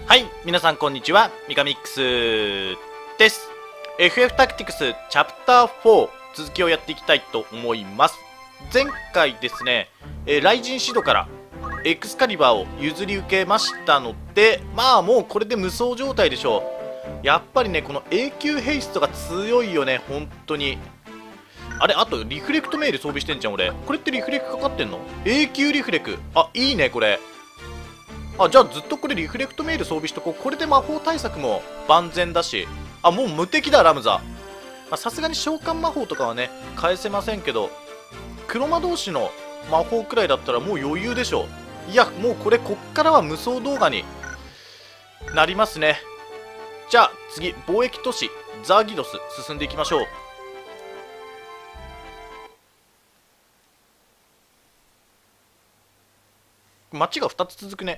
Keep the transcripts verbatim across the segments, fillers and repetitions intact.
はい、皆さんこんにちは、ミカミックスです。 エフエフ タクティクスチャプターフォー続きをやっていきたいと思います。前回ですね、えー、雷神シドからエクスカリバーを譲り受けましたので、まあもうこれで無双状態でしょう。やっぱりね、この永久ヘイストが強いよね、本当に。あれ、あとリフレクトメール装備してんじゃん俺。これってリフレクかかってんの？永久リフレク。あ、いいねこれ。あ、じゃあずっとこれリフレクトメール装備しとこう。これで魔法対策も万全だし。あ、もう無敵だラムザ。さすがに召喚魔法とかはね返せませんけど、黒魔導士の魔法くらいだったらもう余裕でしょう。いや、もうこれこっからは無双動画になりますね。じゃあ次、貿易都市ザーギドス進んでいきましょう。街がふたつ続くね。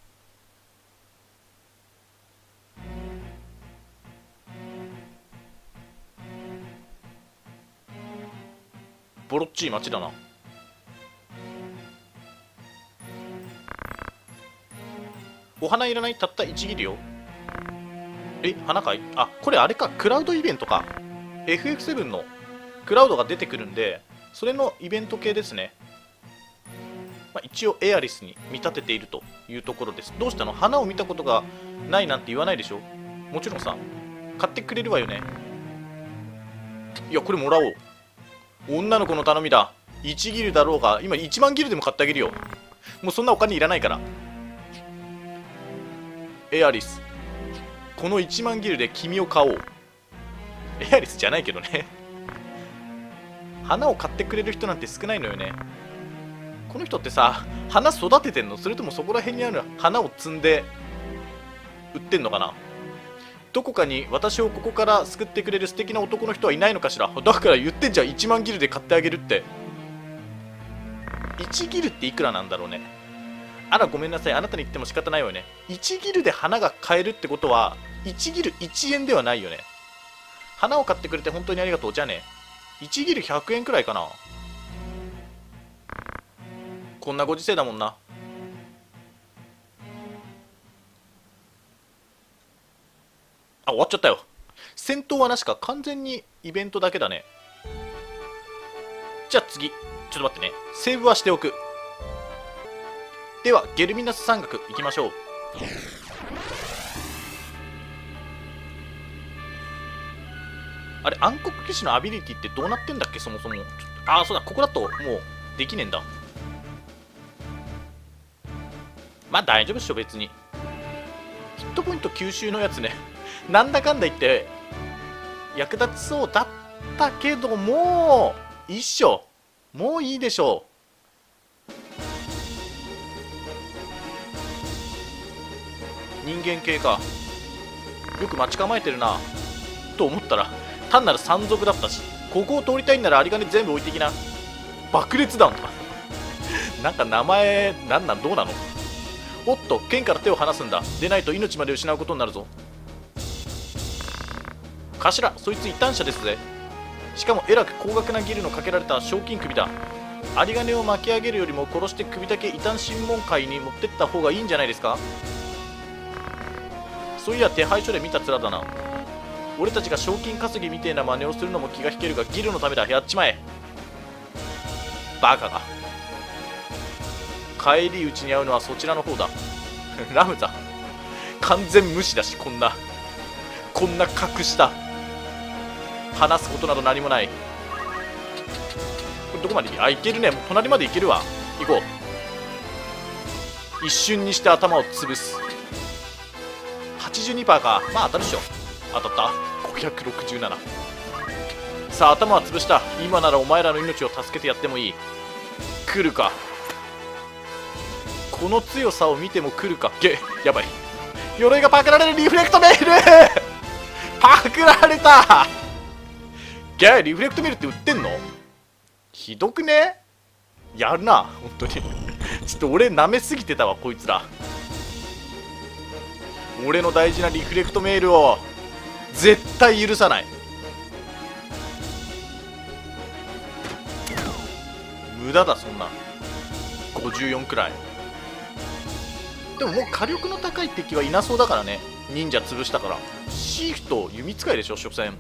ボロっちい街だな。お花いらない？たったいちギリよ。え、花かい？あ、これあれか、クラウドイベントか。 エフエフセブン のクラウドが出てくるんで、それのイベント系ですね。まあ、一応エアリスに見立てているというところです。どうしたの？花を見たことがないなんて言わないでしょ。もちろんさ、買ってくれるわよね。いや、これもらおう。女の子の頼みだ。いちギルだろうが、今いちまんギルでも買ってあげるよ。もうそんなお金いらないから。エアリス、このいちまんギルで君を買おう。エアリスじゃないけどね。花を買ってくれる人なんて少ないのよね。この人ってさ、花育ててんの？それともそこら辺にある花を摘んで売ってんのかな。どこかに私をここから救ってくれる素敵な男の人はいないのかしら。だから言ってんじゃん、いちまんギルで買ってあげるって。いちギルっていくらなんだろうね。あら、ごめんなさい、あなたに言っても仕方ないわよね。いちギルで花が買えるってことはいちギルいちえんではないよね。花を買ってくれて本当にありがとう。じゃあね、いちギルひゃくえんくらいかな。こんなご時世だもんな。あ、終わっちゃったよ。戦闘はなしか、完全にイベントだけだね。じゃあ次、ちょっと待ってね、セーブはしておく。ではゲルミナス山岳行きましょう。あれ、暗黒騎士のアビリティってどうなってんだっけ、そもそも。ああ、そうだ、ここだともうできねえんだ。まあ大丈夫っしょ別に。ヒットポイント吸収のやつね、なんだかんだ言って役立ちそうだったけど、もういいっしょ。もういいでしょう。人間系か。よく待ち構えてるなと思ったら単なる山賊だったし、ここを通りたいんなら有り金全部置いてきな。爆裂弾とかなんか名前なんなん、どうなの。おっと、剣から手を離すんだ。でないと命まで失うことになるぞ。頭、そいつ異端者ですぜ。しかもえらく高額なギルのかけられた賞金首だ。有り金を巻き上げるよりも殺して首だけ異端審問会に持ってった方がいいんじゃないですか。そういや手配書で見た面だな。俺たちが賞金稼ぎみてえな真似をするのも気が引けるが、ギルのためだ。やっちまえ。バカが。帰り討ちに遭うのはそちらの方だ。ラムザ完全無視だし、こんなこんな格下。話すことなど何もない。これどこまでいい？あ、いけるね。もう隣まで行けるわ。行こう。一瞬にして頭を潰す。 はちじゅうにパーセント か。まあ当たるっしょ。当たった。ごひゃくろくじゅうなな。さあ頭は潰した。今ならお前らの命を助けてやってもいい。来るか。この強さを見ても来るか。げやばい。鎧がパクられる。リフレクトメールパクられた。ゲリフレクトメールって売ってんの？ひどくね？やるな本当にちょっと俺舐めすぎてたわこいつら。俺の大事なリフレクトメールを絶対許さない。無駄だそんな。ごじゅうよんくらいでももう火力の高い敵はいなそうだからね。忍者潰したから。シーフと弓使いでしょ、所詮。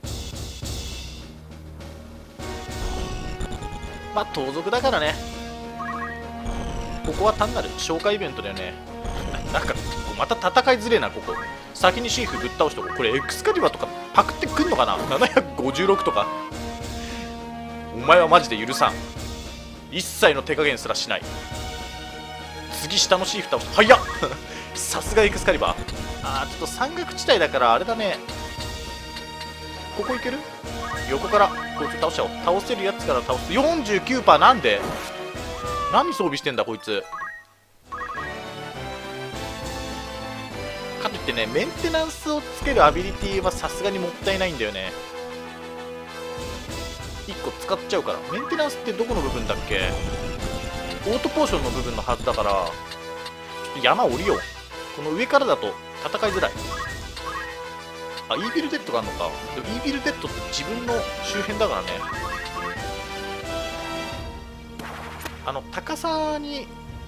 まあ盗賊だからね。ここは単なる紹介イベントだよね。なんかまた戦いづれえな。ここ先にシーフぶっ倒しとこう。これエクスカリバーとかパクってくんのかな。ななひゃくごじゅうろくとか。お前はマジで許さん。一切の手加減すらしない。次下のシーフ倒して早っさすがエクスカリバー。あーちょっと山岳地帯だからあれだね。ここいける。横からこいつ倒しちゃおう。倒せるやつから倒す。 よんじゅうきゅうパーセント なんで何装備してんだこいつ。かといってね、メンテナンスをつけるアビリティはさすがにもったいないんだよね。いっこ使っちゃうから。メンテナンスってどこの部分だっけ。オートポーションの部分のはずだから、ちょっと山降りよう。この上からだと戦いづらい。あ、イービルデッドがあるのか。でもイービルデッドって自分の周辺だからね。あの高さに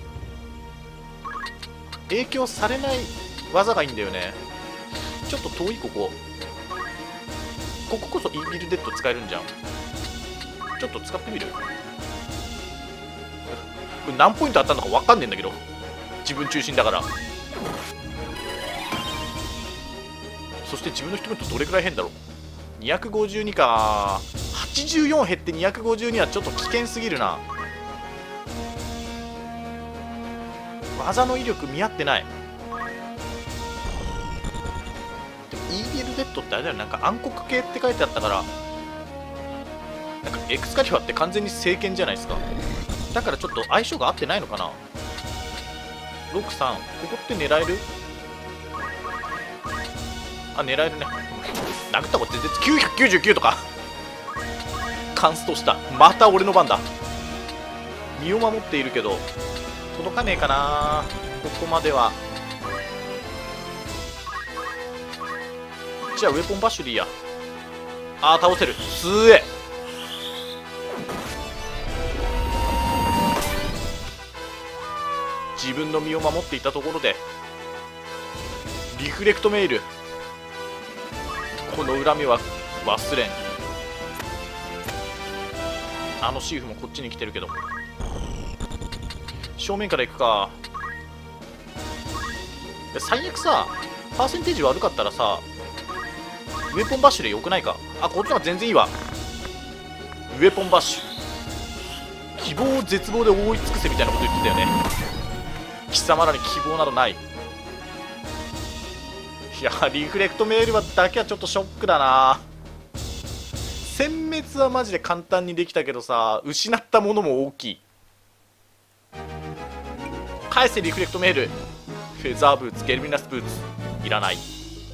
影響されない技がいいんだよね。ちょっと遠い。こここここそイービルデッド使えるんじゃん。ちょっと使ってみる。これ何ポイントあったのか分かんねえんだけど、自分中心だから。そして自分の一言どれくらい変だろう。にひゃくごじゅうにか。はちじゅうよん減ってにひゃくごじゅうにはちょっと危険すぎるな。技の威力見合ってない。でもイービルデッドってあれだよ、なんか暗黒系って書いてあったから、なんかエクスカリバーって完全に聖剣じゃないですか。だからちょっと相性が合ってないのかな。ろくさん、ここって狙える。あ、狙えるね。殴ったこと全然きゅうひゃくきゅうじゅうきゅうとかカンストした。また俺の番だ。身を守っているけど届かねえかな。ここまでは。じゃあウェポンバッシュでいいや。あー倒せる。すえ。自分の身を守っていたところでリフレクトメール。この恨みは忘れん。あのシーフもこっちに来てるけど、正面から行くか。最悪さ、パーセンテージ悪かったらさ、ウェポンバッシュでよくないか。あ、こっちの方が全然いいわ。ウェポンバッシュ、希望を絶望で覆い尽くせみたいなこと言ってたよね。貴様らに希望などない。いや、リフレクトメールはだけはちょっとショックだな。殲滅はマジで簡単にできたけどさ、失ったものも大きい。返せリフレクトメール。フェザーブーツ、ゲルミナスブーツいらない。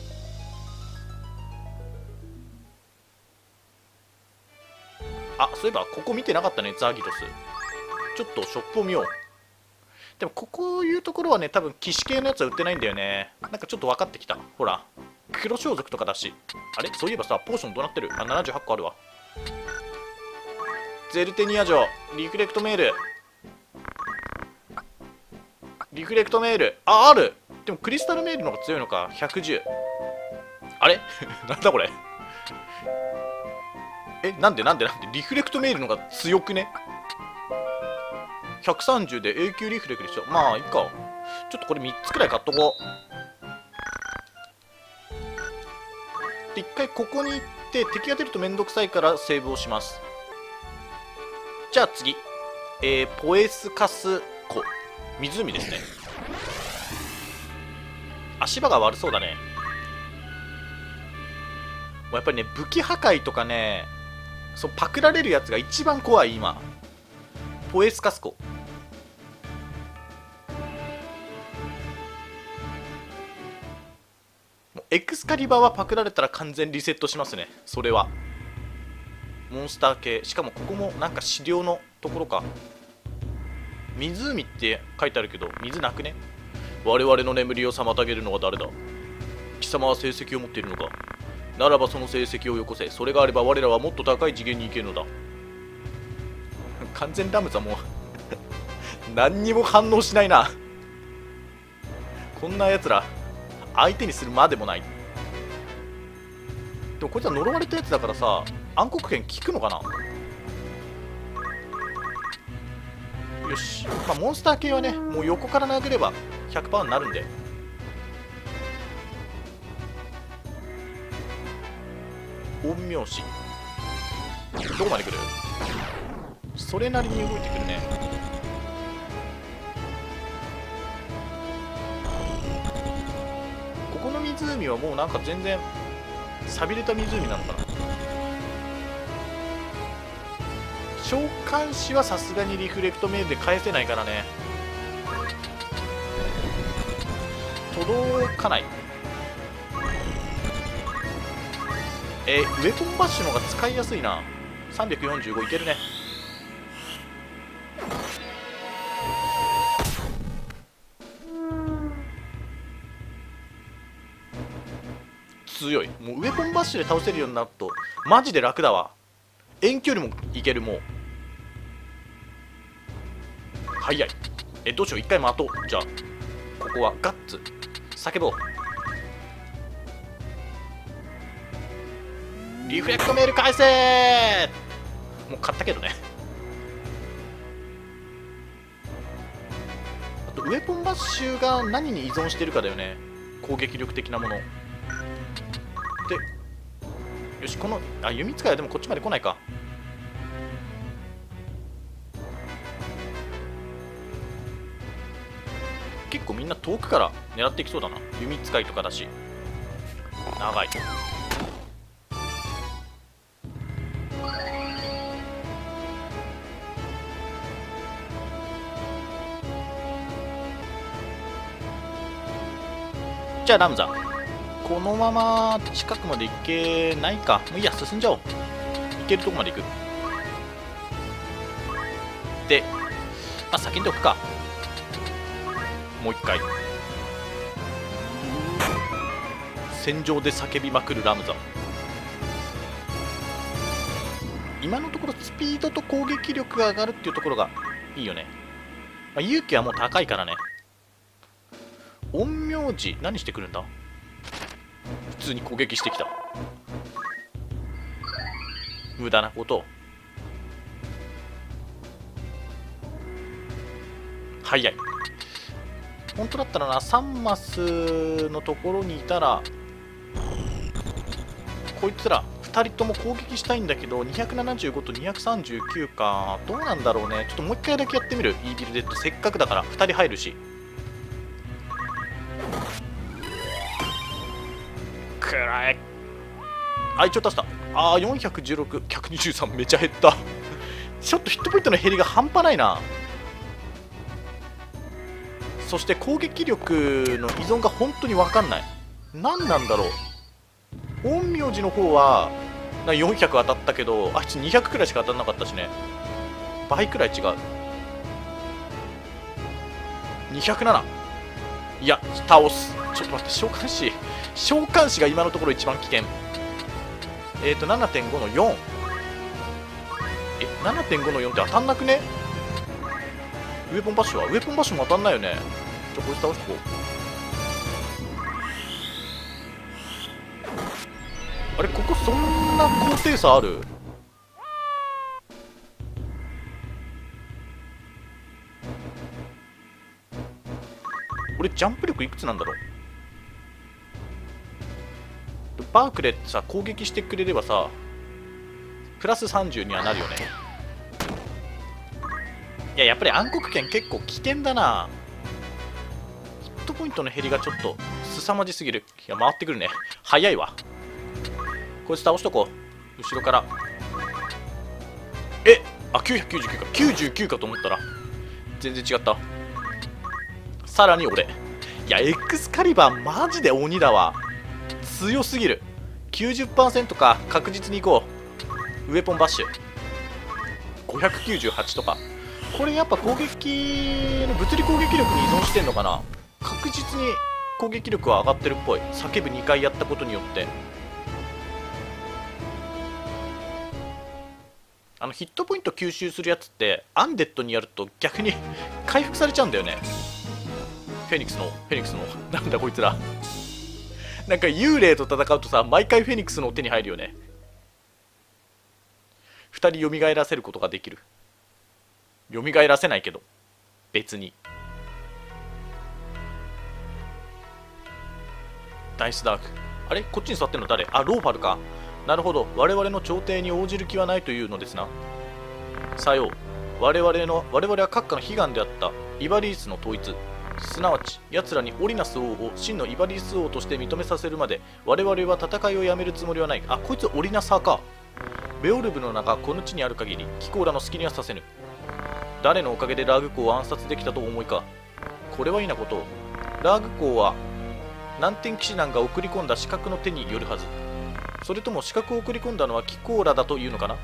あ、そういえばここ見てなかったね。ザーギトス、ちょっとショップを見よう。でもこういうところはね、多分騎士系のやつは売ってないんだよね。なんかちょっと分かってきた。ほら黒装束とかだし。あれ、そういえばさ、ポーションどうなってる。あ、ななじゅうはちこあるわ。ゼルテニア城、リフレクトメール、リフレクトメール、あ、ある。でもクリスタルメールの方が強いのか。ひゃくじゅう。あれなんだこれ。え、なんでなんでなんでリフレクトメールの方が強くね。ひゃくさんじゅうで永久リフレクでしょ。まあいいか。ちょっとこれみっつくらい買っとこう。で、一回ここに行って敵が出るとめんどくさいからセーブをします。じゃあ次、えー、ポエスカス湖、湖ですね。足場が悪そうだね。もうやっぱりね、武器破壊とかね、そうパクられるやつが一番怖い今。ポエスカス湖、もうエクスカリバーはパクられたら完全リセットしますね。それはモンスター系。しかもここもなんか資料のところか。湖って書いてあるけど水なくね。我々の眠りを妨げるのは誰だ。貴様は成績を持っているのか。ならばその成績をよこせ。それがあれば我らはもっと高い次元に行けるのだ。完全ラムザもう何にも反応しないな。 こんなやつら相手にするまでもない。でもこいつは呪われたやつだからさ、暗黒剣効くのかな。よし、まあ、モンスター系はねもう横から殴れば ひゃくパーセント になるんで。陰陽師どこまで来る。それなりに動いてくるね。ここの湖はもうなんか全然寂れた湖なのかな。召喚師はさすがにリフレクトメールで返せないからね。届かない。えー、ウェポンバッシュの方が使いやすいな。さんびゃくよんじゅうごいけるね。強い。もうウェポンバッシュで倒せるようになるとマジで楽だわ。遠距離もいける。もう早い。えどうしよう、一回待とう。じゃあここはガッツ叫ぼう。リフレクトメール返せー。もう買ったけどね。あとウェポンバッシュが何に依存してるかだよね。攻撃力的なもので。よし、このあ弓使いはでもこっちまで来ないか。結構みんな遠くから狙ってきそうだな。弓使いとかだし長い。じゃあラムザこのまま近くまで行けないか。もういいや、進んじゃおう。行けるとこまで行く。で、まあ、先にどくか。もう一回戦場で叫びまくるラムザ。今のところスピードと攻撃力が上がるっていうところがいいよね。まあ、勇気はもう高いからね。陰陽師何してくるんだ。普通に攻撃してきた。無駄なこと早い。本当だったらなさんマスのところにいたらこいつらふたりとも攻撃したいんだけど、にひゃくななじゅうごとにひゃくさんじゅうきゅうか。どうなんだろうね。ちょっともう一回だけやってみる。イービルデッドせっかくだからふたり入るし。くらえ。あ、一応足した。ああよんひゃくじゅうろく、ひゃくにじゅうさんめちゃ減ったちょっとヒットポイントの減りが半端ないな。そして攻撃力の依存が本当に分かんない。何なんだろう。陰陽師の方はなよんひゃく当たったけど、あいつにひゃくくらいしか当たらなかったしね。倍くらい違う。にひゃくなな。いや倒す。ちょっと待って、召喚師召喚師が今のところ一番危険。えっ、ー、と ななてんご のよん。え ななてんご のよんって当たんなくね。ウェポンバッシュはウェポンバッシュも当たんないよね。ちょこいつ倒しとこう。あれここそんな高低差ある。俺ジャンプ力いくつなんだろう。バークレってさ攻撃してくれればさプラスさんじゅうにはなるよね。いややっぱり暗黒剣結構危険だな。ヒットポイントの減りがちょっと凄まじすぎる。いや回ってくるね。早いわ。こいつ倒しとこう。後ろからえあきゅうひゃくきゅうじゅうきゅうかきゅうじゅうきゅうかと思ったら全然違った。さらに俺いやエクスカリバーマジで鬼だわ。強すぎる。 きゅうじゅっパーセント か。確実にいこう。ウェポンバッシュごひゃくきゅうじゅうはちとか。これやっぱ攻撃の物理攻撃力に依存してんのかな。確実に攻撃力は上がってるっぽい。叫ぶにかいやったことによって。あのヒットポイント吸収するやつってアンデッドにやると逆に回復されちゃうんだよね。 フェニックスのフェニックスのなんだこいつらなんか幽霊と戦うとさ、毎回フェニックスの手に入るよね。ふたり蘇らせることができる。蘇らせないけど別に。ダイスダーク、あれこっちに座ってるの誰？あ、ローファルか。なるほど、我々の調停に応じる気はないというのですな。さよう。我々の我々は閣下の悲願であったイバリースの統一、すなわち奴らにオリナス王を真のイバリース王として認めさせるまで我々は戦いをやめるつもりはない。あ、こいつオリナサーか。ベオルブの名がこの地にある限り貴公らの隙にはさせぬ。誰のおかげでラーグ公を暗殺できたと思いか。これは異なことを。ラーグ公は南天騎士団が送り込んだ刺客の手によるはず。それとも刺客を送り込んだのは貴公らだというのかな。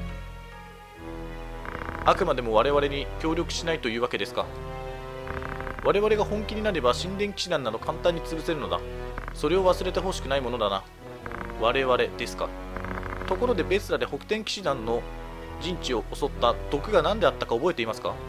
あくまでも我々に協力しないというわけですか。我々が本気になれば神殿騎士団など簡単に潰せるのだ。それを忘れてほしくないものだな。我々ですか。ところでベスラで北天騎士団の陣地を襲った毒が何であったか覚えていますか。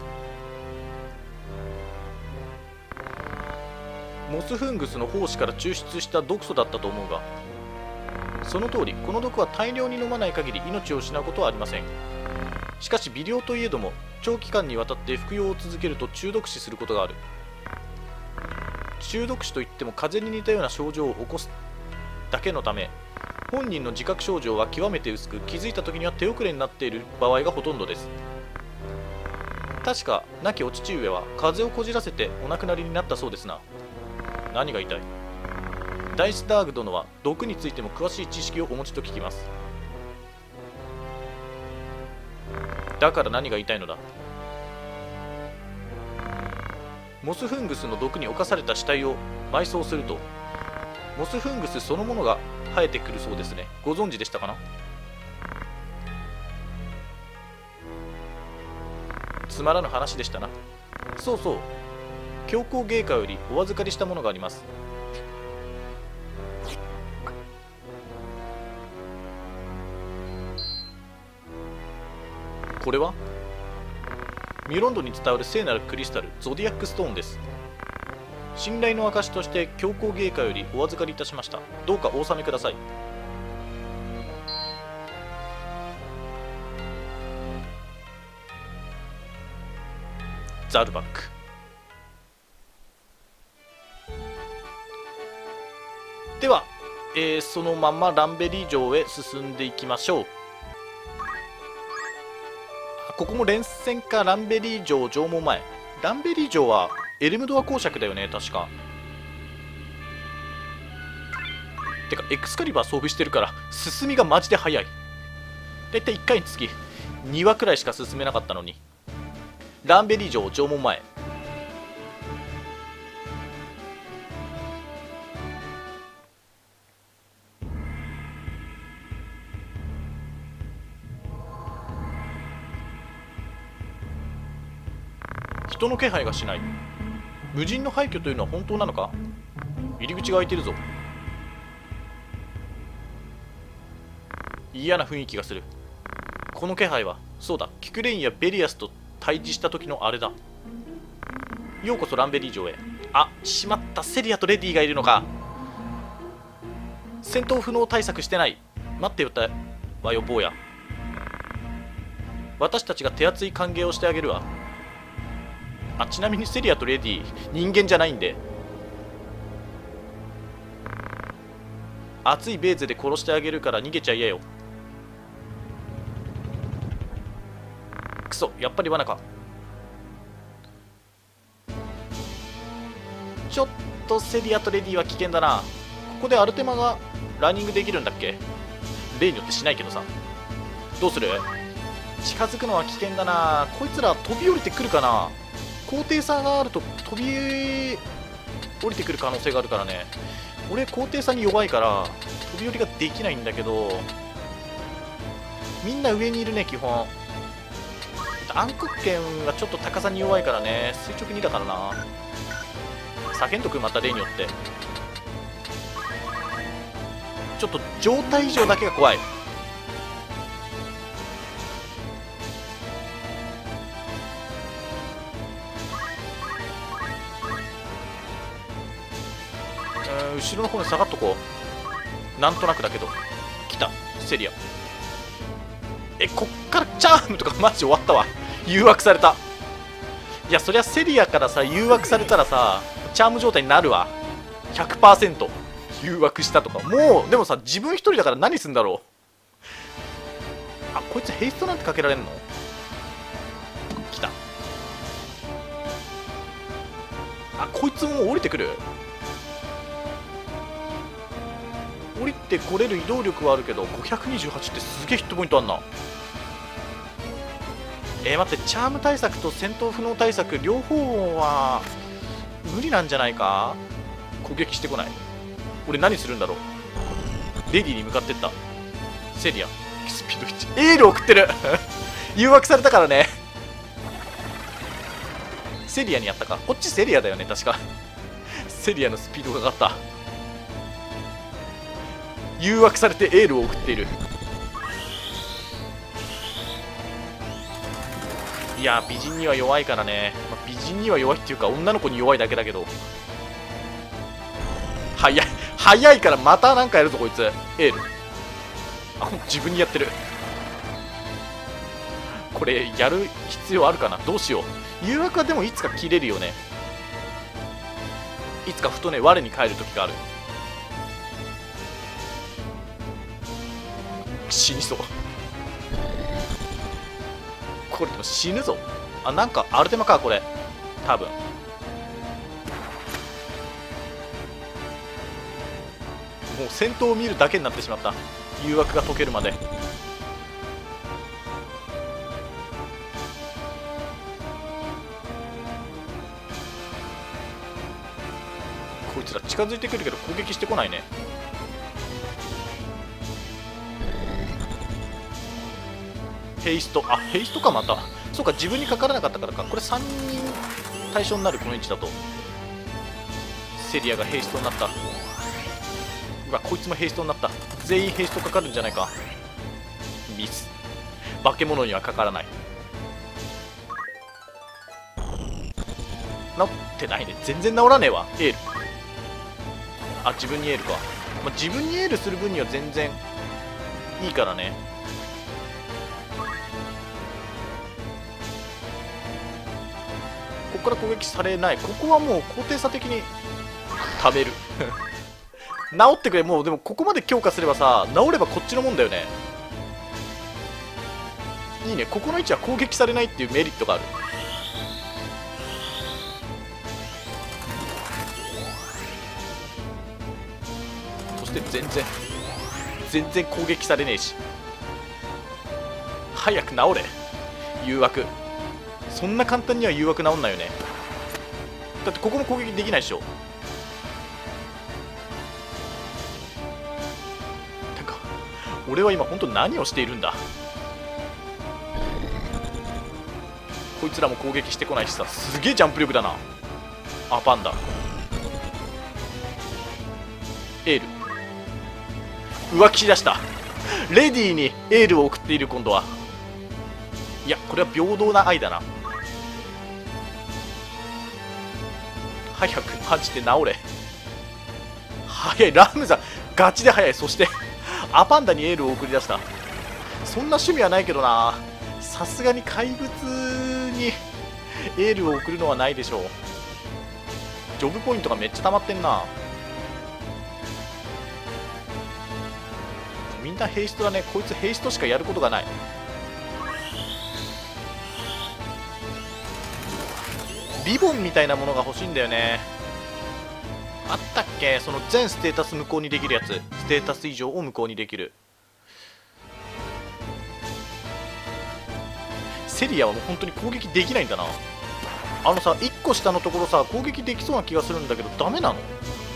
モスフングスの胞子から抽出した毒素だったと思うが。その通り、この毒は大量に飲まない限り命を失うことはありません。しかし微量といえども長期間にわたって服用を続けると中毒死することがある。中毒死といっても風邪に似たような症状を起こすだけのため、本人の自覚症状は極めて薄く、気づいた時には手遅れになっている場合がほとんどです。確か亡きお父上は風邪をこじらせてお亡くなりになったそうですな。何が言いたい。ダイスダーグ殿は毒についても詳しい知識をお持ちと聞きます。だから何が言いたいのだ。モスフングスの毒に侵された死体を埋葬するとモスフングスそのものが生えてくるそうですね。ご存知でしたかな。つまらぬ話でしたな。そうそう、教皇芸家よりお預かりしたものがあります。これはミュロンドに伝わる聖なるクリスタル、ゾディアックストーンです。信頼の証として教皇芸家よりお預かりいたしました。どうかお納めください。ザルバック。では、えー、そのままランベリー城へ進んでいきましょう。ここも連戦か。ランベリー城城門前。ランベリー城はエルムドア公爵だよね確か。てかエクスカリバー装備してるから進みがマジで速い。だいたいいっかいにつきにわくらいしか進めなかったのに。ランベリー城城門前。人の気配がしない。無人の廃墟というのは本当なのか。入り口が開いてるぞ。嫌な雰囲気がする。この気配は、そうだ、キクレインやベリアスと対峙した時のあれだ。ようこそランベリー城へ。あ、しまった、セリアとレディがいるのか。戦闘不能対策してない。待ってよったわよ坊や。私たちが手厚い歓迎をしてあげるわ。あ、ちなみにセリアとレディ人間じゃないんで、熱いベーゼで殺してあげるから逃げちゃ嫌よ。クソ、やっぱり罠か。ちょっとセリアとレディは危険だな。ここでアルテマがランニングできるんだっけ。例によってしないけどさ。どうする。近づくのは危険だな。こいつら飛び降りてくるかな。高低差があると飛び降りてくる可能性があるからね。俺高低差に弱いから飛び降りができないんだけど、みんな上にいるね基本。暗黒剣はちょっと高さに弱いからね。垂直にだからな。叫んどく、また例によってちょっと状態異常だけが怖い。 ーん、後ろの方に下がっとこう。なんとなくだけど。来たセリア。え、こっからチャームとかマジ終わったわ。誘惑された。いや、そりゃセリアからさ誘惑されたらさチャーム状態になるわ。 ひゃくパーセント 誘惑したとか。もうでもさ、自分一人だから何すんだろう。あ、こいつヘイストなんてかけられんの。来た。あ、こいつも降りてくる。降りてこれる移動力はあるけどごひゃくにじゅうはちってすげえヒットポイントあんな。えー、待って、チャーム対策と戦闘不能対策両方は無理なんじゃないか。攻撃してこない。俺何するんだろう。レディに向かってった。セリアスピードいちエール送ってる誘惑されたからね。セリアにやったか。こっちセリアだよね確かセリアのスピードが上がった。誘惑されてエールを送っている。いや美人には弱いからね、まあ、美人には弱いっていうか女の子に弱いだけだけど。早い早いからまたなんかやるぞこいつ。エール。あ、自分にやってる。これやる必要あるかな。どうしよう。誘惑はでもいつか切れるよね。いつかふとね我に返る時がある。死にそうこれでも死ぬぞ。あ、なんかアルテマかこれ多分。もう戦闘を見るだけになってしまった。誘惑が解けるまで。こいつら近づいてくるけど攻撃してこないね。ヘイスト。あ、ヘイストかまた。そうか、自分にかからなかったからか。これさんにん対象になるこの位置だと。セリアがヘイストになった。うわ、こいつもヘイストになった。全員ヘイストかかるんじゃないか。ミス。化け物にはかからない。治ってないね。全然治らねえわ。エール。あ、自分にエールか。まあ、自分にエールする分には全然いいからね。ここから攻撃されない。ここはもう高低差的に食べる治ってくれ。もうでもここまで強化すればさ、治ればこっちのもんだよね。いいね。ここの位置は攻撃されないっていうメリットがある。そして全然全然攻撃されねえし。早く治れ誘惑。そんな簡単には誘惑治んないよね。だってここも攻撃できないでしょ。てか俺は今本当何をしているんだ。こいつらも攻撃してこないしさ。すげえジャンプ力だな。あ、パンダエール。浮気しだした。レディーにエールを送っている。今度は。いや、これは平等な愛だな。早くマジで治れ。早い。ラムザガチで早い。そしてアパンダにエールを送り出した。そんな趣味はないけどな。さすがに怪物にエールを送るのはないでしょう。ジョブポイントがめっちゃ溜まってんな。みんなヘイストだね。こいつヘイストしかやることがない。リボンみたいなものが欲しいんだよね。あったっけ、その全ステータス無効にできるやつ。ステータス以上を無効にできる。セリアはもう本当に攻撃できないんだな。あのさいっこ下のところさ攻撃できそうな気がするんだけどダメなの。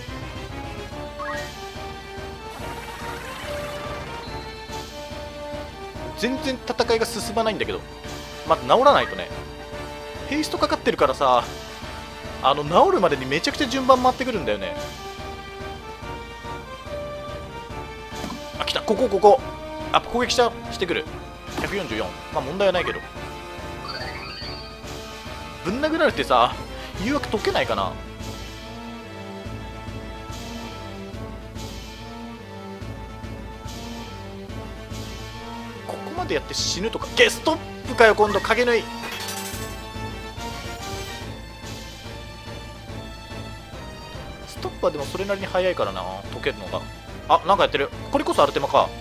全然戦いが進まないんだけど。まず治らないとね。ヘイストかかってるからさ、あの治るまでにめちゃくちゃ順番回ってくるんだよね。あ、来た。ここここ。あ、攻撃したしてくる。ひゃくよんじゅうよん。まあ問題はないけど。ぶん殴られてさ誘惑解けないかな。 までやって死ぬとか。ゲストップかよ今度。影縫いストップはでもそれなりに速いからな、解けるのが。あ、なんかやってる。これこそアルテマか。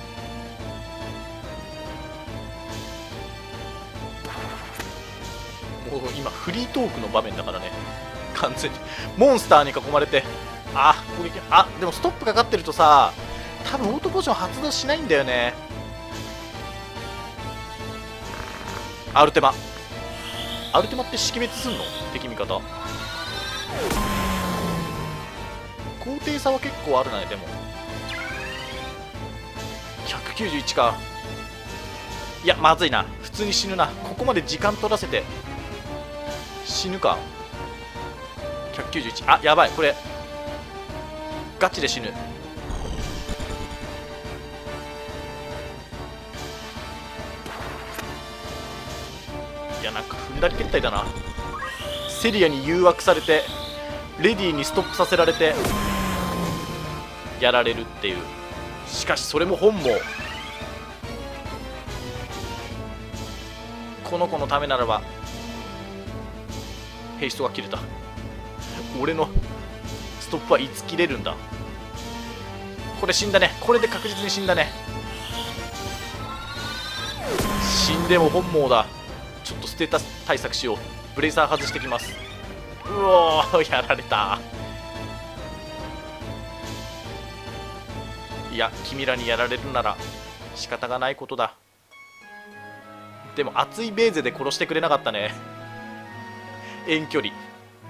もう今フリートークの場面だからね、完全にモンスターに囲まれて。あ、攻撃。あ、でもストップかかってるとさ、多分オートポーション発動しないんだよね。アルテマアルテマって識別すんの？敵味方。高低差は結構あるな。でもひゃくきゅうじゅういちか。いやまずいな、普通に死ぬな。ここまで時間取らせて死ぬか。ひゃくきゅうじゅういち。あ、やばい、これガチで死ぬ。いやなんか踏んだり蹴ったりだな。セリアに誘惑されてレディーにストップさせられてやられるっていう。しかしそれも本望。この子のためならば。ヘイストが切れた。俺のストップはいつ切れるんだ。これ死んだね。これで確実に死んだね。死んでも本望だ。ちょっとステータス対策しよう。ブレイザー外してきます。うおー、やられた。いや君らにやられるなら仕方がないことだ。でも熱いベーゼで殺してくれなかったね。遠距離。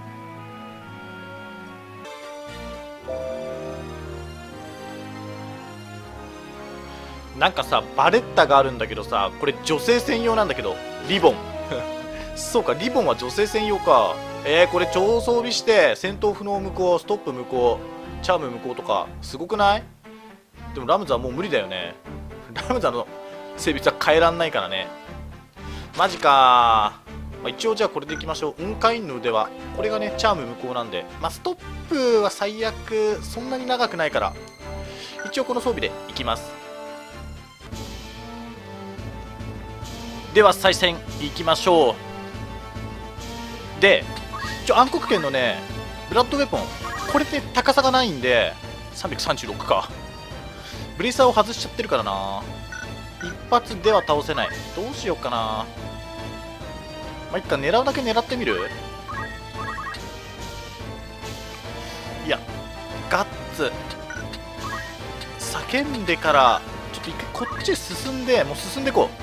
なんかさバレッタがあるんだけどさ、これ女性専用なんだけど。リボンそうか、リボンは女性専用か。えー、これ超装備して戦闘不能無効、ストップ無効、チャーム無効とかすごくない？でもラムズはもう無理だよね。ラムズの性別は変えらんないからね。マジかー。まあ、一応じゃあこれでいきましょう。雲海犬ではこれがねチャーム無効なんで、まあ、ストップは最悪そんなに長くないから一応この装備でいきます。では再戦いきましょう。で一応暗黒剣のねブラッドウェポン、これって高さがないんでさんびゃくさんじゅうろくか。ブレイサーを外しちゃってるからな。一発では倒せない。どうしようかな。まあいっか、狙うだけ狙ってみる。いやガッツ叫んでからちょっと一回こっちへ進んで、もう進んでいこ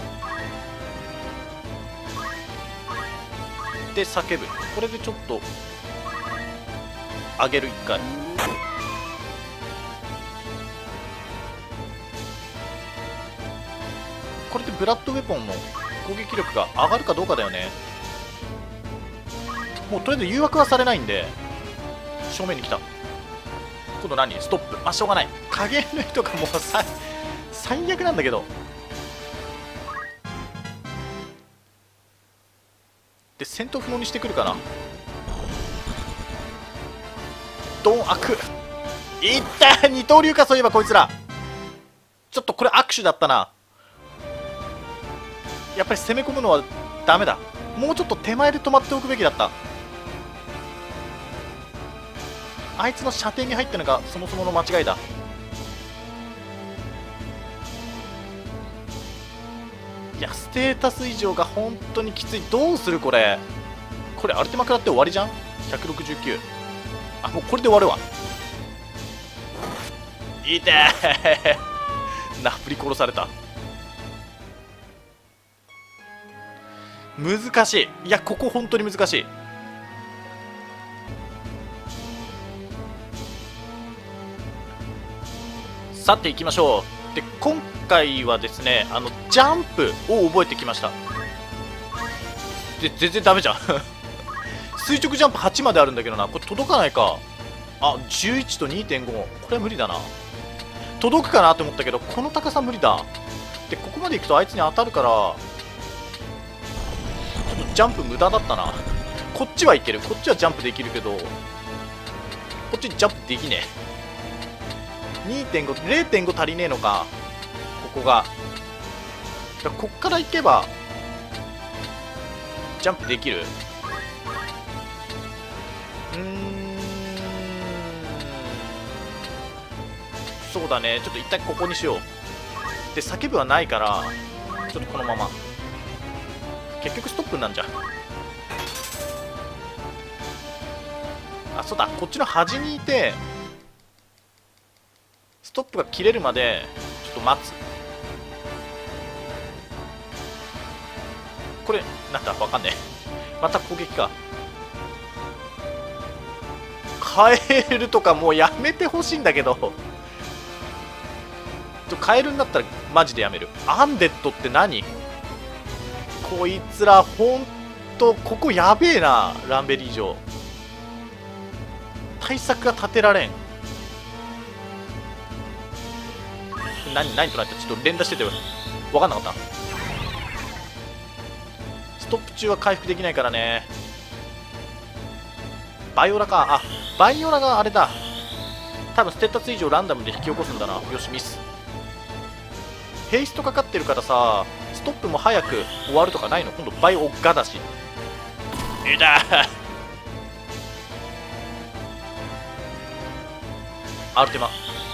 うで叫ぶ。これでちょっと上げる。いっかいこれでブラッドウェポンの攻撃力が上がるかどうかだよね。もうとりあえず誘惑はされないんで。正面に来た。今度何？ストップ。まあしょうがない。影の人がもうさ最悪なんだけど。で戦闘不能にしてくるかな。ドン開く。いった二刀流か。そういえばこいつらちょっとこれ握手だったな。やっぱり攻め込むのはダメだ。もうちょっと手前で止まっておくべきだった。あいつの射程に入ったのがそもそもの間違いだ。いやステータス以上が本当にきつい。どうするこれ。これアルテマ食らって終わりじゃん。ひゃくろくじゅうきゅう。あ、もうこれで終わるわ。いてーナプリ殺された。難しい。いやここ本当に難しい。さていきましょう。で今回はですねあのジャンプを覚えてきました。で全然ダメじゃん垂直ジャンプはちまであるんだけどな。これ届かないか。あじゅういちと にてんご。 これは無理だな。届くかなと思ったけどこの高さ無理だ。でここまで行くとあいつに当たるからちょっとジャンプ無駄だったな。こっちはいける。こっちはジャンプできるけどこっちジャンプできねえ。にてんご、れいてんご 足りねえのか。ここがじゃこっから行けばジャンプできる。うーん、そうだね、ちょっと一旦ここにしよう。で叫ぶはないからちょっとこのまま。結局ストップなんじゃん。あ、そうだ、こっちの端にいてストップが切れるまでちょっと待つ。これなんだわかんねえ。また攻撃か。カエルとかもうやめてほしいんだけどカエルになったらマジでやめる。アンデッドって何？こいつらほんとここやべえな。ランベリー城対策が立てられん。何何となってちょっと連打してて分かんなかった。ストップ中は回復できないからね。バイオラか。あ、バイオラがあれだ。多分ステータス以上ランダムで引き起こすんだな。よし、ミス。ヘイストかかってるからさ、ストップも早く終わるとかないの？今度バイオガだし。いたアルテマ。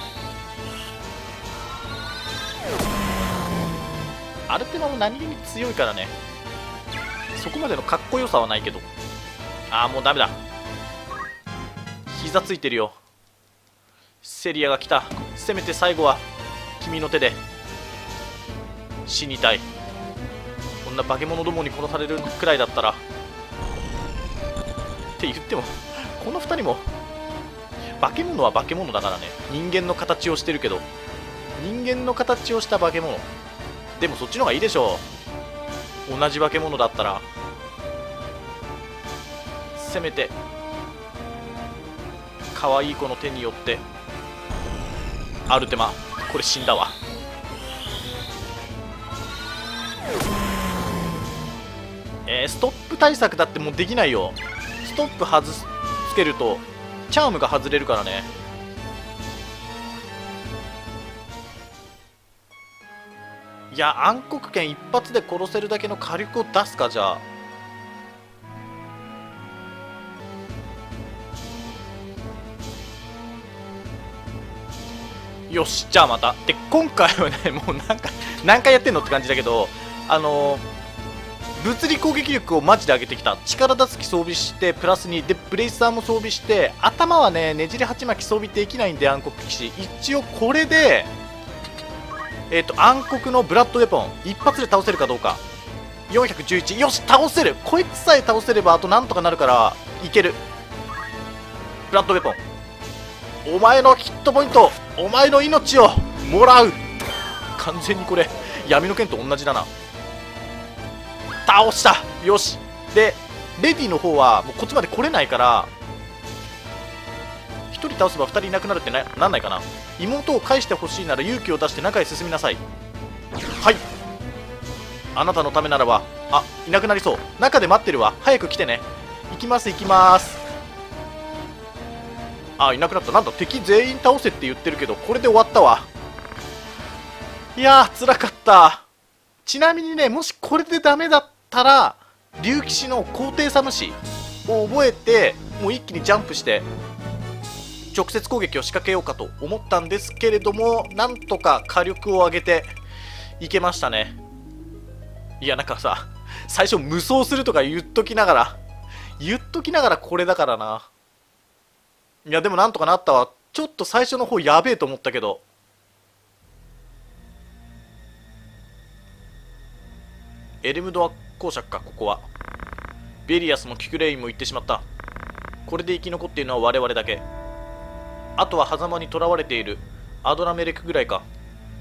アルテマも何気に強いからね。そこまでのかっこよさはないけど。ああ、もうダメだ。膝ついてるよ。セリアが来た。せめて最後は君の手で死にたい。こんな化け物どもに殺されるくらいだったら。って言ってもこのふたりも化け物は化け物だからね。人間の形をしてるけど、人間の形をした化け物でもそっちの方がいいでしょう。同じ化け物だったら。せめて可愛い子の手によってアルテマ。これ死んだわ。えー、ストップ対策だってもうできないよ。ストップ外すつけるとチャームが外れるからね。いや、暗黒剣一発で殺せるだけの火力を出すか。じゃあよし、じゃあまた。で今回はね、もうなんか何回やってんのって感じだけど、あのー、物理攻撃力をマジで上げてきた。力出す機装備してプラスにでブレイサーも装備して、頭はねねじり鉢巻き装備できないんで暗黒騎士。一応これでえっ、ー、と暗黒のブラッドウェポン一発で倒せるかどうか。よんひゃくじゅういち。よし、倒せる。こいつさえ倒せればあとなんとかなるからいける。ブラッドウェポン、お前のヒットポイント、お前の命をもらう。完全にこれ闇の剣と同じだな。倒した。よし。でレディの方はもうこっちまで来れないからひとり倒せばふたりいなくなるってななんないかな。妹を返してほしいなら勇気を出して中へ進みなさい。はい、あなたのためならば。あ、いなくなりそう。中で待ってるわ。早く来てね。行きます行きます。あ、いなくなった。なんだ、敵全員倒せって言ってるけどこれで終わったわ。いやー辛かった。ちなみにね、もしこれでダメだったら竜騎士の高低差無視を覚えてもう一気にジャンプして直接攻撃を仕掛けようかと思ったんですけれども、なんとか火力を上げていけましたね。いや、なんかさ、最初無双するとか言っときながら言っときながらこれだからな。いやでもなんとかなったわ。ちょっと最初の方やべえと思ったけど。エルムドア公爵か、ここは。ベリアスもキュクレインも行ってしまった。これで生き残っているのは我々だけ。あとは狭間に囚われているアドラメレクぐらいか。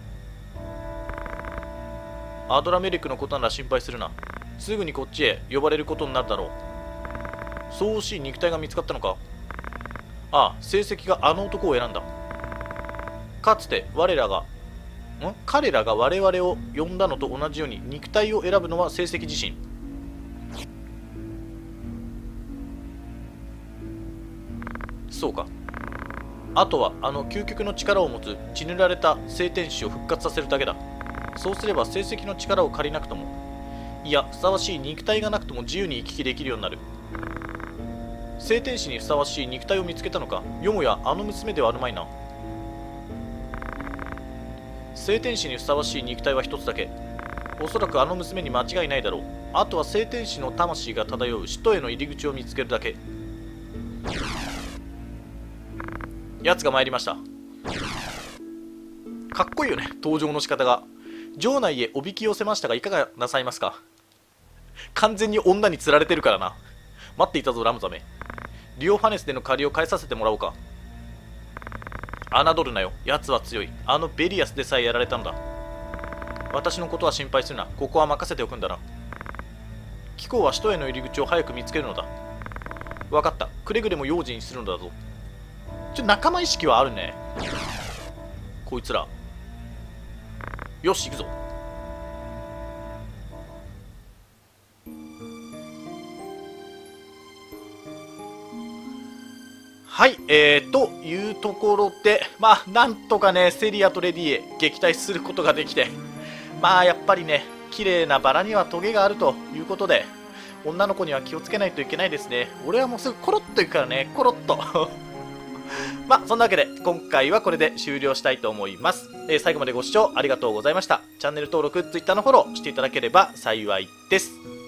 アドラメレクのことなら心配するな。すぐにこっちへ呼ばれることになるだろう。そう惜しい肉体が見つかったのか。ああ、成績があの男を選んだ。かつて我らがん彼らが我々を呼んだのと同じように肉体を選ぶのは成績自身。そうか。あとはあの究極の力を持つ血塗られた聖天使を復活させるだけだ。 そうすれば成績の力を借りなくとも、いや、ふさわしい肉体がなくとも自由に行き来できるようになる。聖天使にふさわしい肉体を見つけたのか。よもやあの娘ではあるまいな。聖天使にふさわしい肉体は一つだけ。おそらくあの娘に間違いないだろう。あとは聖天使の魂が漂う首都への入り口を見つけるだけ。奴が参りました。かっこいいよね、登場の仕方が。城内へおびき寄せましたがいかがなさいますか。完全に女に釣られてるからな。待っていたぞラムザメ。リオファネスでの借りを返させてもらおうか。侮るなよ、奴は強い。あのベリアスでさえやられたんだ。私のことは心配するな。ここは任せておくんだな。貴公は首都への入り口を早く見つけるのだ。分かった。くれぐれも用心にするのだぞ。ちょ仲間意識はあるね、こいつら。よし行くぞ。はい、えー、というところで、まあなんとかねセリアとレディへ撃退することができて、まあやっぱりね綺麗なバラにはトゲがあるということで、女の子には気をつけないといけないですね。俺はもうすぐコロッといくからね、コロッとまあそんなわけで今回はこれで終了したいと思います。えー、最後までご視聴ありがとうございました。チャンネル登録、Twitter のフォローしていただければ幸いです。